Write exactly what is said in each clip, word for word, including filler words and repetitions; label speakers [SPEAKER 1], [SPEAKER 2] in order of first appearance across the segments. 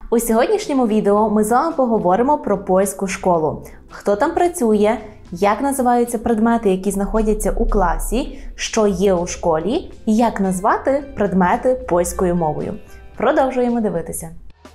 [SPEAKER 1] У сьогоднішньому відео ми з вами поговоримо про польську школу. Хто там працює, як називаються предмети, які знаходяться у класі, що є у школі, і як назвати предмети польською мовою. Продовжуємо дивитися.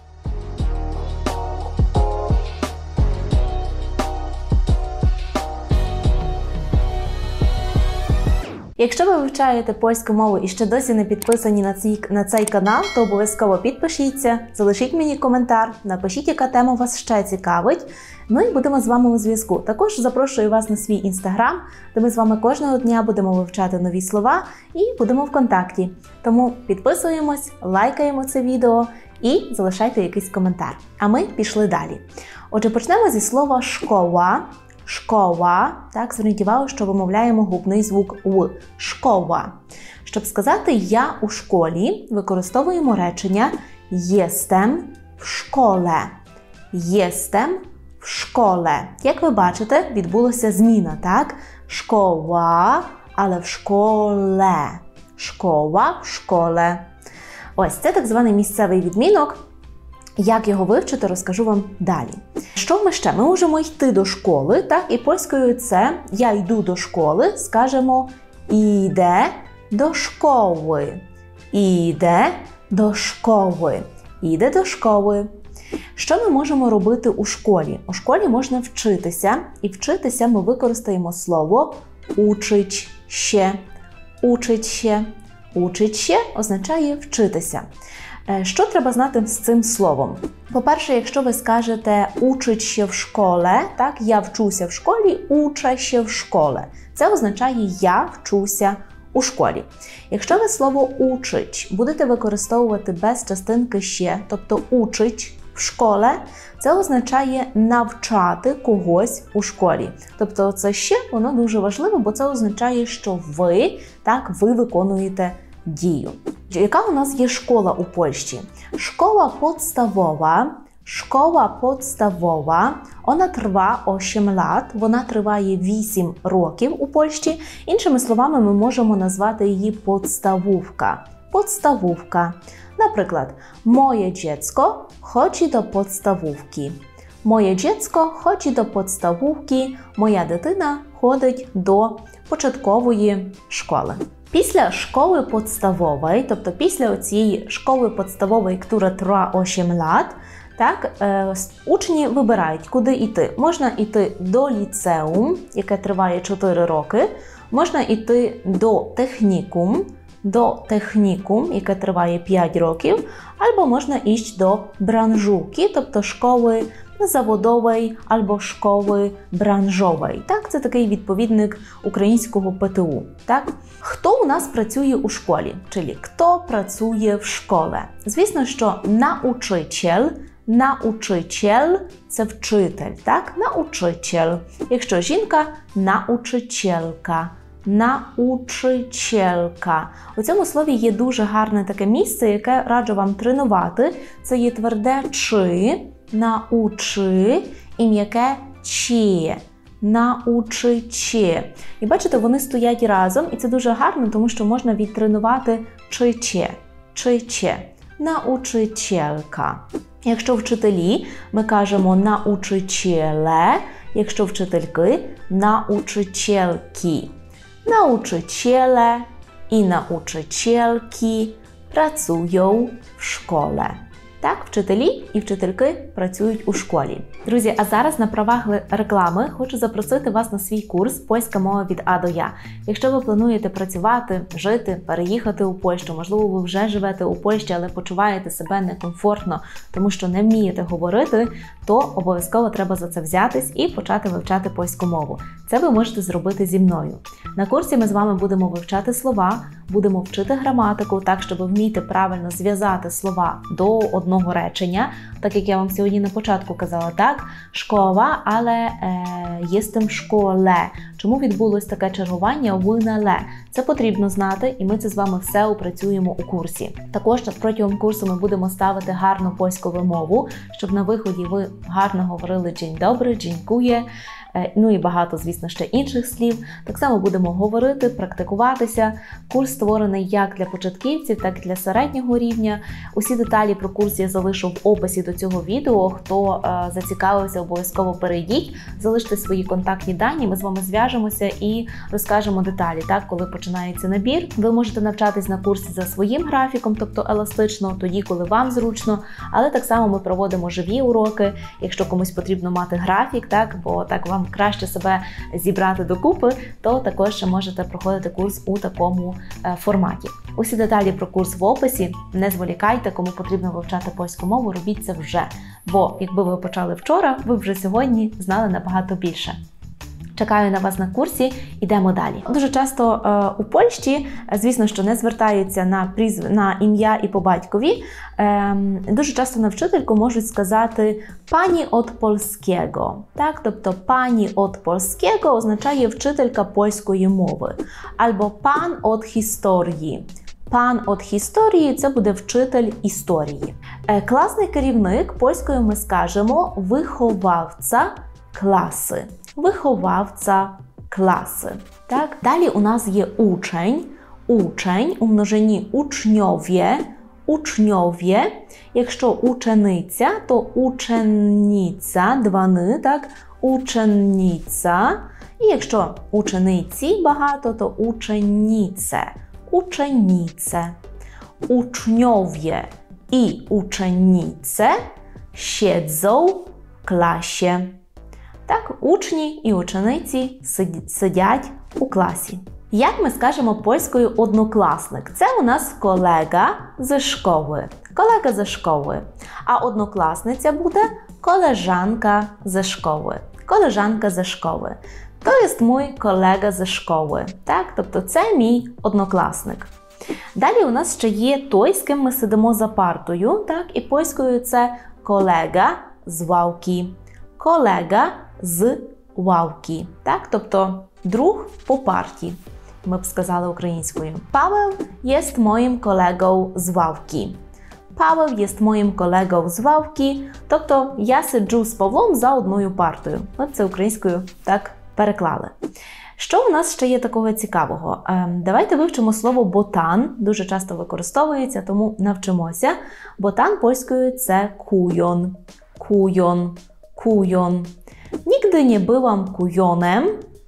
[SPEAKER 1] Якщо ви вивчаєте польську мову і ще досі не підписані на цей, на цей канал, то обов'язково підпишіться, залишіть мені коментар, напишіть, яка тема вас ще цікавить. Ну і будемо з вами у зв'язку. Також запрошую вас на свій інстаграм, де ми з вами кожного дня будемо вивчати нові слова і будемо в контакті. Тому підписуємось, лайкаємо це відео і залишайте якийсь коментар. А ми пішли далі. Отже, почнемо зі слова «школа». Школа, так, зверніть увагу, що вимовляємо губний звук «в». Школа. Щоб сказати «я у школі», використовуємо речення «єстем в школе». «Єстем в школе». Як ви бачите, відбулася зміна, так? Школа, але в школе. Школа в школе. Ось, це так званий місцевий відмінок. Як його вивчити, розкажу вам далі. Що ми ще? Ми можемо йти до школи, так? І польською це «я йду до школи», скажемо «іде до школи». «Іде до школи». «Іде до школи». Що ми можемо робити у школі? У школі можна вчитися, і вчитися ми використаємо слово «учить ще». «Учить ще». «Учить ще» означає «вчитися». Що треба знати з цим словом? По-перше, якщо ви скажете «учить ще в школе», так, «я вчуся в школі», «уча ще в школе». Це означає «я вчуся у школі». Якщо ви слово «учить» будете використовувати без частинки «ще», тобто «учить в школе», це означає навчати когось у школі. Тобто це «ще» воно дуже важливо, бо це означає, що ви, так, ви виконуєте дію. Яка у нас є школа у Польщі? Школа podstawowa, школа podstawowa, вона триває вісім лат, вона триває вісім років у Польщі. Іншими словами, ми можемо назвати її podstawówka. Podstawówka. Наприклад, моє dziecko chodzi do podstawówki. Моє dziecko chodzi do podstawówki. Моя дитина ходить до початкової школи. Після школи podstawowej, тобто після цієї школи podstawowej, яка триває вісім лат, так, е, учні вибирають, куди йти. Можна йти до ліцеум, яке триває чотири роки, можна йти до технікум, до технікум, яке триває п'ять років, або можна йти до бранжуки, тобто школи заводової або школи бранжової. Так, це такий відповідник українського пе те у. Так? Хто у нас працює у школі? Czyli хто працює в школі? Звісно, що научитель, научитель – це вчитель, так? Научитель. Якщо жінка – научителька. Научителька. У цьому слові є дуже гарне таке місце, яке раджу вам тренувати. Це є тверде «чи», научи і м'яке «чи». Научиче. І бачите, вони стоять разом, і це дуже гарно, тому що можна відтренувати «чи-че». «Чи-че». Научителька. Якщо вчителі, ми кажемо научителе, якщо вчительки – научительки. Nauczyciele i nauczycielki pracują w szkole. Так, вчителі і вчительки працюють у школі. Друзі, а зараз на правах реклами хочу запросити вас на свій курс «Польська мова від А до Я». Якщо ви плануєте працювати, жити, переїхати у Польщу, можливо, ви вже живете у Польщі, але почуваєте себе некомфортно, тому що не вмієте говорити, то обов'язково треба за це взятись і почати вивчати польську мову. Це ви можете зробити зі мною. На курсі ми з вами будемо вивчати слова, будемо вчити граматику так, щоб вміти правильно зв'язати слова до одного речення, так як я вам сьогодні на початку казала, так, школа, але е, єстем школе. Чому відбулось таке чергування «ви» на «ле»? Це потрібно знати, і ми це з вами все опрацюємо у курсі. Також протягом курсу ми будемо ставити гарну польську вимову, щоб на виході ви гарно говорили «дзінь добрий», «дзінькує», ну і багато, звісно, ще інших слів. Так само будемо говорити, практикуватися. Курс створений як для початківців, так і для середнього рівня. Усі деталі про курс я залишу в описі до цього відео. Хто е, зацікавився, обов'язково перейдіть, залиште свої контактні дані, ми з вами зв'яжемося і розкажемо деталі. Так, коли починається набір, ви можете навчатись на курсі за своїм графіком, тобто еластично, тоді, коли вам зручно, але так само ми проводимо живі уроки, якщо комусь потрібно мати графік, так, бо так вам краще себе зібрати докупи, то також можете проходити курс у такому е, форматі. Усі деталі про курс в описі, не зволікайте, кому потрібно вивчати польську мову, робіть це вже, бо якби ви почали вчора, ви вже сьогодні знали набагато більше. Чекаю на вас на курсі, йдемо далі. Дуже часто е, у Польщі, звісно, що не звертаються на, прізв... на ім'я і по батькові. Е, дуже часто на вчительку можуть сказати «пані от польського». Так? Тобто «пані от польського» означає вчителька польської мови. Або «пан от історії». Пан от історії – це буде вчитель історії. Е, класний керівник, польською ми скажемо «виховавця класи». Виховавця класи. Так? Далі у нас є учень, учень у множині учньовє, учньовє. Якщо учениця, то учениця, два ни, так? Учениця. І якщо учениці багато, то ученіце, ученіце. Учньовє і ученіце siedzą w klasie. Так, учні і учениці сидять у класі. Як ми скажемо польською однокласник? Це у нас колега зі школи. Колега зі школи. А однокласниця буде koleżanka ze szkoły. Koleżanka ze szkoły. To jest mój kolega ze szkoły. Так, тобто це мій однокласник. Далі у нас ще є той, з ким ми сидимо за партою. Так, і польською це колега з ławki. Колега з ławki. Так, тобто друг по парті, ми б сказали українською. Павел є моїм колегою з ławki. Павел є моїм колегою з ławki, тобто я сиджу з Павлом за одною партою. От це українською так переклали. Що у нас ще є такого цікавого? Ем, давайте вивчимо слово ботан. Дуже часто використовується, тому навчимося. Ботан польською це куйон. Куйон. Kujon. Nigdy nie byłam kujonem,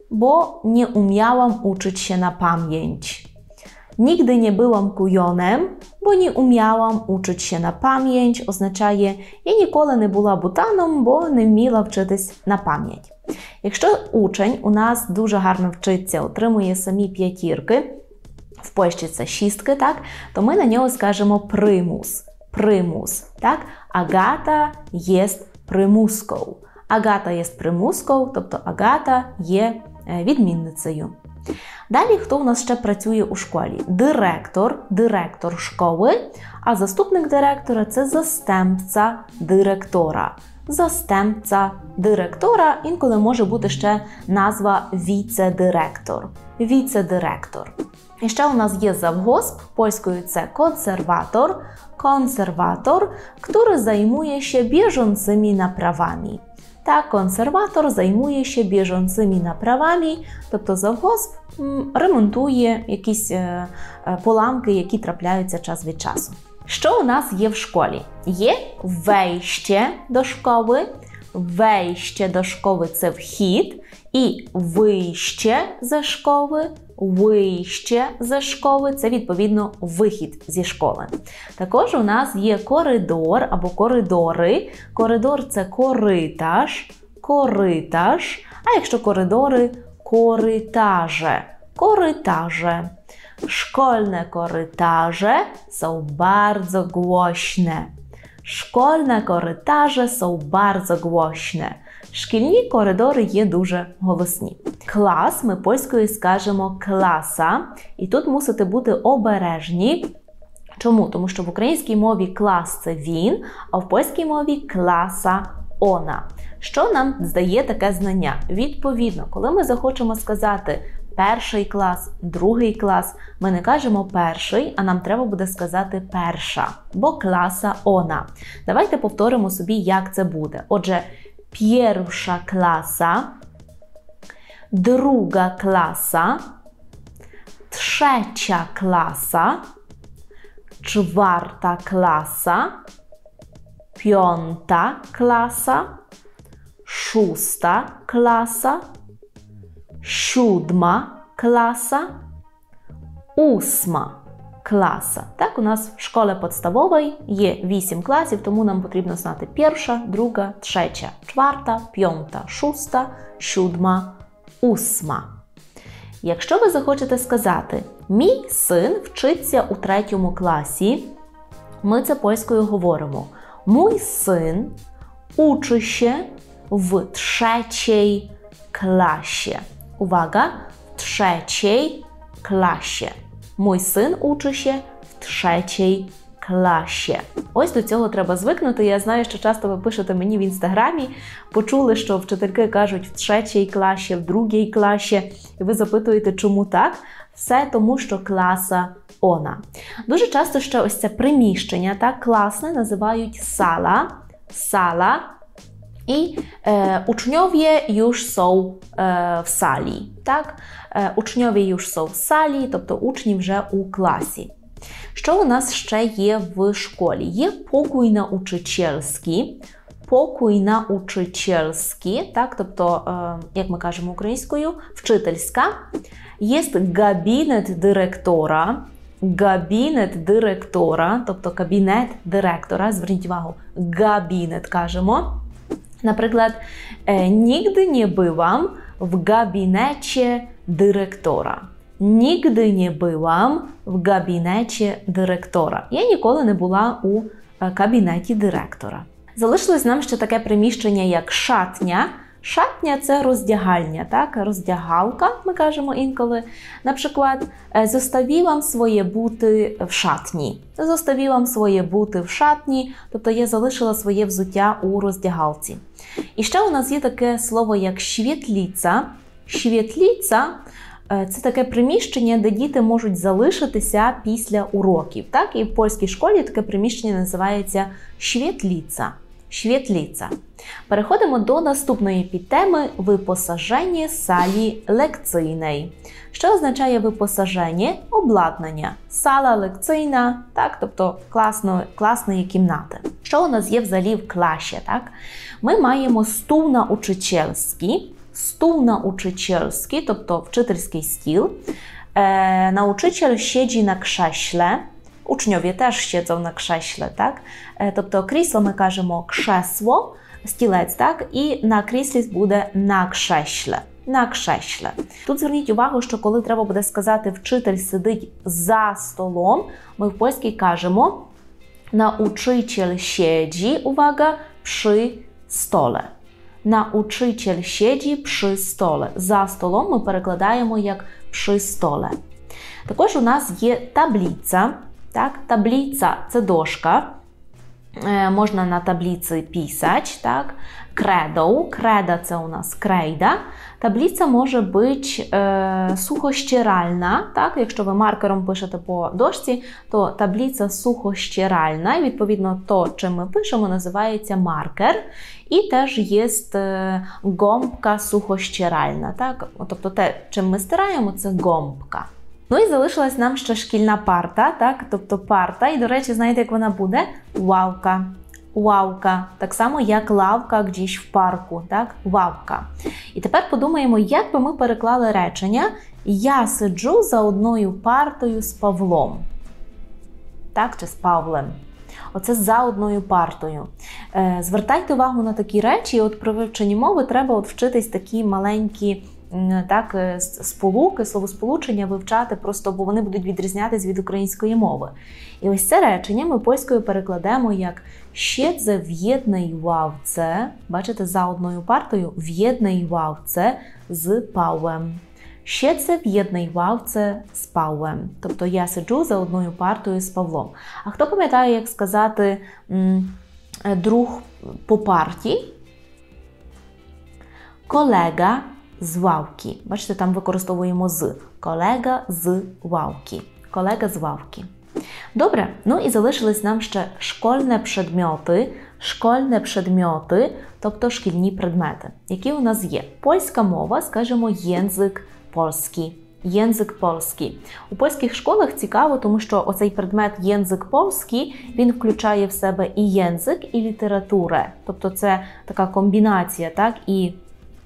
[SPEAKER 1] bo nie umiałam uczyć się na pamięć. Nigdy nie byłam kujonem, бо не уміла вчитися на пам'ять, означає я ніколи не була ботаном, бо не вміла вчитись на пам'ять. Якщо учень у нас дуже гарно вчиться, отримує самі п'ятірки, в Польщі це шістки, так, то ми на нього скажемо примус. Примус, так? Агата є примусką. Агата є примусką, тобто Агата є відмінницею. Далі, хто у нас ще працює у школі? Директор, директор школи, а заступник директора – це застępca директора. Застępca директора, інколи може бути ще назва віце-директор. Віце-директор. І ще у нас є завгосп, польською це konserwator, konserwator, który zajmuje się bieżącymi naprawami. Так, консерватор займує się bieżącymi naprawami, тобто завгосп ремонтує якісь е, е, поламки, які трапляються час від часу. Що у нас є в школі? Є wejście до школи. Wejście до школи – це вхід. І вище ze школи, вище ze школи – це, відповідно, вихід зі школи. Також у нас є коридор або коридори. Коридор – це коритаж, коритаж. А якщо коридори – коритаже, коритаже. Szkolne korytarze są bardzo głośne. Szkolne korytarze są bardzo głośne. Шкільні коридори є дуже голосні. Клас ми польською скажемо класа. І тут мусите бути обережні. Чому? Тому що в українській мові клас – це він, а в польській мові класа – она. Що нам здає таке знання? Відповідно, коли ми захочемо сказати перший клас, другий клас, ми не кажемо перший, а нам треба буде сказати перша, бо класа – она. Давайте повторимо собі, як це буде. Отже, pierwsza klasa, druga klasa, trzecia klasa, czwarta klasa, piąta klasa, szósta klasa, siódma klasa, ósma класа. Так, у нас в школі підставовій є вісім класів, тому нам потрібно знати перша, друга, третя, четверта, п'ята, шоста, сьома, восьма. Якщо ви захочете сказати «Мій син вчиться у третьому класі», ми це польською говоримо «Mój syn uczy się w trzeciej klasie». Uwaga, w trzeciej klasie. Мій син учиться в третій класі. Ось до цього треба звикнути. Я знаю, що часто ви пишете мені в інстаграмі, почули, що вчительки кажуть в третій класі, в другій класі, і ви запитуєте, чому так? Все тому, що класа ona. Дуже часто ще ось це приміщення, так, класне, називають сала, сала. I e, uczniowie już są e, w sali, tak? E, uczniowie już są w sali, тобто учні вже у класі. Що у нас ще є в школі? Є покій научительський, покій научительський, так? Тобто, е, як ми кажемо українською, вчительська. Є габінет директора, габінет директора, тобто кабінет директора, зверніть увагу, габінет кажемо. Наприклад, nigdy nie byłam w gabinecie dyrektora. Nigdy nie byłam w gabinecie dyrektora. Я ніколи не була у кабінеті директора. Залишилось нам ще таке приміщення, як шатня. Шатня – це роздягальня, так? Роздягалка, ми кажемо інколи. Наприклад, «Zostawiłam swoje buty w szatni». «Zostawiłam swoje buty в шатні», тобто я залишила своє взуття у роздягалці. І ще у нас є таке слово, як «świetlica». «Świetlica» – це таке приміщення, де діти можуть залишитися після уроків. Так? І в польській школі таке приміщення називається «świetlica». Świetlica. Переходимо до наступної підтеми «Випосаження салі лекційної». Що означає випосаження? Обладнання. Сала лекційна, так, тобто класно, класної кімнати. Що у нас є взагалі в класі? Так? Ми маємо стул научительський, стул научительський, тобто вчительський стіл. Е, научитель siedzi na krześle. Uczniowie też siedzą na krześle, tak? Тобто крісло ми кажемо кресло, стілець, так? І на кріслі буде на крześle. На крześle. Тут зверніть увагу, що коли треба буде сказати вчитель сидить за столом, ми в польській кажемо nauczyciel siedzi, uwaga, przy stole. Nauczyciel siedzi przy stole. За столом ми перекладаємо як przy stole. Також у нас є таблиця. Так, таблиця – це дошка, е, можна на таблиці писати, так, кредо, креда – це у нас крейда, таблиця може бути е, сухостиральна, так, якщо ви маркером пишете по дошці, то таблиця сухостиральна, і відповідно то, чим ми пишемо, називається маркер, і теж є е, гомбка сухостиральна, так, тобто те, чим ми стираємо, це гомбка. Ну і залишилась нам ще шкільна парта, так? Тобто парта. І, до речі, знаєте, як вона буде? Лавка. Лавка. Так само, як лавка гdzieś в парку, так? Лавка. І тепер подумаємо, як би ми переклали речення «Я сиджу за одною партою з Павлом». Так? Чи з Павлем. Оце за одною партою. Е, звертайте увагу на такі речі, і от при вивченні мови треба от вчитись такі маленькі так, сполуки, словосполучення вивчати просто, бо вони будуть відрізнятися від української мови. І ось це речення ми польською перекладемо як «Siedzę w jednej ławce», бачите, за одною партою, «в jednej ławce з Павлем». «Siedzę w jednej ławce з Павлем». Тобто я сиджу за одною партою з Павлом. А хто пам'ятає, як сказати друг по парті? Колега з ławki. Бачите, там використовуємо з. Колега з ławki. Колега з ławki. Добре, ну і залишились нам ще школьні предмети. школьні предмети, тобто шкільні предмети. Які у нас є? Польська мова, скажімо, єнзик польський. Єнзик польський. У польських школах цікаво, тому що оцей предмет єнзик польський, він включає в себе і єнзик, і літературу. Тобто це така комбінація, так, і,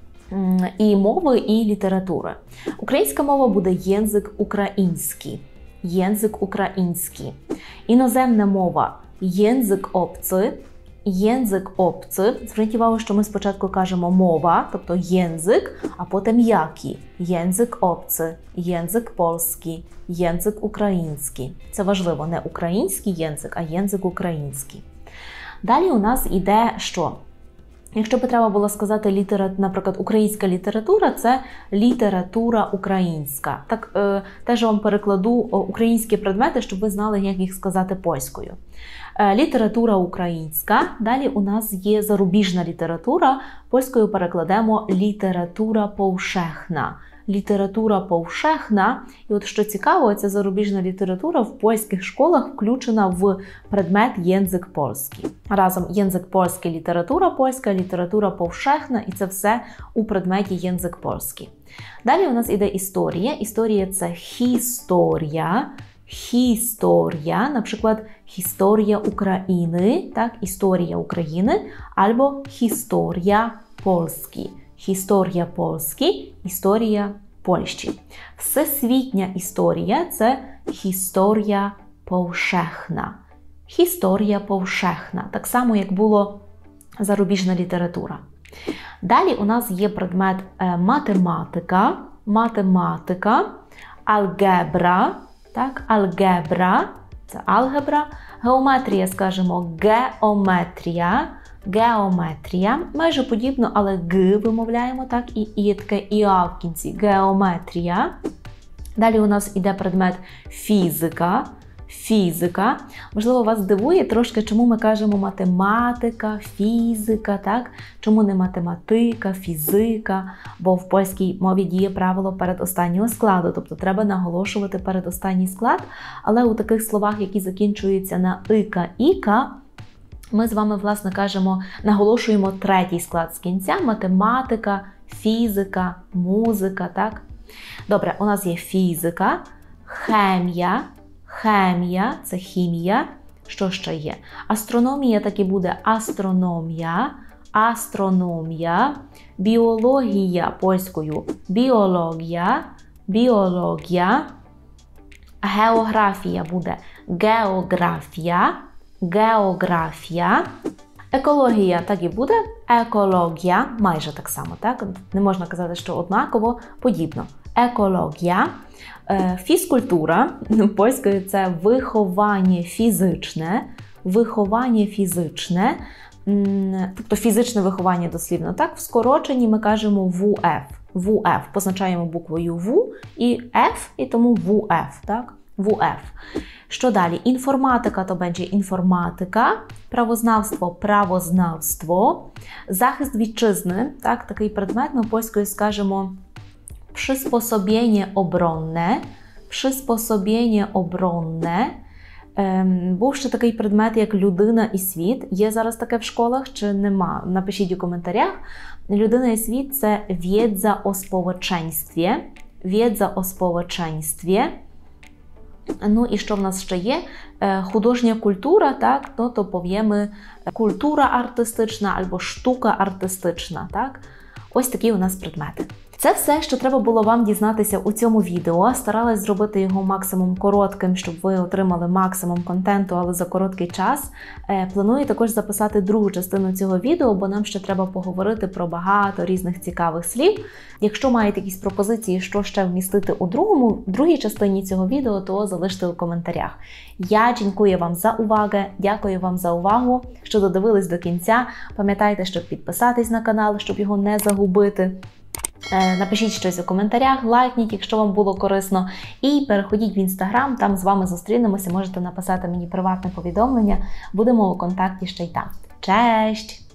[SPEAKER 1] і мови, і літератури. Українська мова буде єнзик український. Єнзик український. Іноземна мова єнзик обци. Єнзик обци. Зверніть увагу, що ми спочатку кажемо мова, тобто єнзик, а потім який. Єнзик обци, єнзик польський, єнзик український. Це важливо, не український єнзик, а єнзик український. Далі у нас йде що? Якщо б треба було сказати, літера, наприклад, українська література – це література українська. Так, е, теж вам перекладу українські предмети, щоб ви знали, як їх сказати польською. Е, література українська. Далі у нас є зарубіжна література. Польською перекладемо література повшехна. Література повшехна. І от що цікаво, ця зарубіжна література в польських школах включена в предмет єнзик польський. Разом єнзик польський, література польська, література повшехна, і це все у предметі єнзик польський. Далі у нас іде історія. Історія – це історія. Історія, наприклад, історія України, так, історія України, або історія Польські. Історія Польські, історія Польщі. Всесвітня історія – це історія повшехна. Історія повшехна. Так само, як було зарубіжна література. Далі у нас є предмет математика, математика, алгебра, так, алгебра, це алгебра, геометрія, скажімо, геометрія, геометрія, майже подібно, але г вимовляємо, так, і і таке іа в кінці, геометрія. Далі у нас іде предмет фізика, фізика. Можливо, вас дивує трошки, чому ми кажемо математика, фізика, так? Чому не математика, фізика? Бо в польській мові діє правило передостаннього складу, тобто треба наголошувати передостанній склад, але у таких словах, які закінчуються на ика, іка, ми з вами, власне, кажемо, наголошуємо третій склад з кінця – математика, фізика, музика, так? Добре, у нас є фізика, хемія, хемія – це хімія. Що ще є? Астрономія так і буде астрономія, астрономія, біологія польською біологія, біологія, географія буде географія, географія, екологія так і буде екологія, майже так само, так? Не можна казати, що однаково, подібно. Екологія, фізкультура, польською це виховання фізичне, виховання фізичне, тобто фізичне виховання дослівно, так? В скороченні ми кажемо ВУФ. ВУФ, позначаємо буквою В і Ф, і тому ВУФ, так? ВУФ. Що далі? Інформатика то będzie інформатика, правознавство – правознавство, захист вітчизни, так? Такий предмет, ми польською скажемо przysposobienie obronne, przysposobienie obronne. Ем, був ще такий предмет, як людина і світ. Є зараз таке в школах чи нема? Напишіть у коментарях. Людина і світ – це wiedza o społeczeństwie. Wiedza o społeczeństwie. Ну і що в нас ще є? Художня культура, так? Ну, то powiemy культура артистична або штука артистична, так? Ось такі у нас предмети. Це все, що треба було вам дізнатися у цьому відео. Старалась зробити його максимум коротким, щоб ви отримали максимум контенту, але за короткий час. Планую також записати другу частину цього відео, бо нам ще треба поговорити про багато різних цікавих слів. Якщо маєте якісь пропозиції, що ще вмістити у другому, другій частині цього відео, то залиште у коментарях. Я дякую вам за увагу, дякую вам за увагу, що додивились до кінця. Пам'ятайте, щоб підписатись на канал, щоб його не загубити. Напишіть щось у коментарях, лайкніть, якщо вам було корисно, і переходіть в інстаграм, там з вами зустрінемося, можете написати мені приватне повідомлення, будемо у контакті ще й там. Cześć!